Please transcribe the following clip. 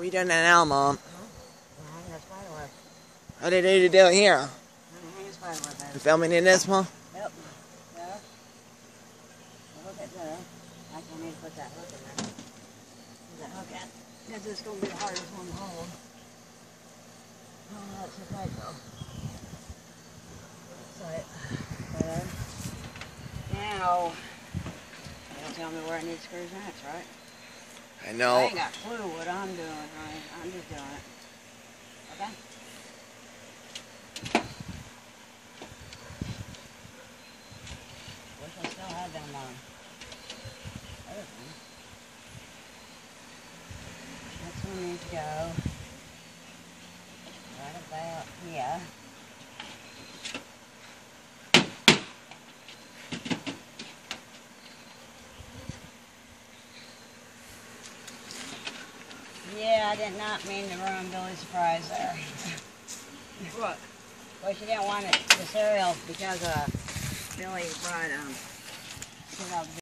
What are you doing now, Mom? I'm hanging a spider web. What did you do here? I'm hanging a spider web, baby. You filming in this, Mom? Yep. Yeah. Well, look at that. I can't even put that hook in there. Put that hook in. Because it's going to be the hardest one to hold. Oh, that's so tight, though. That's tight. Now, you'll tell me where I need screws next, right? I know. I ain't got a clue what I'm doing, right? I'm just doing it. Okay? Wish I still had them on. Other thing. Next one needs to go right about here. Yeah, I did not mean to ruin Billy's surprise there. What? Well, she didn't want the cereal because Billy brought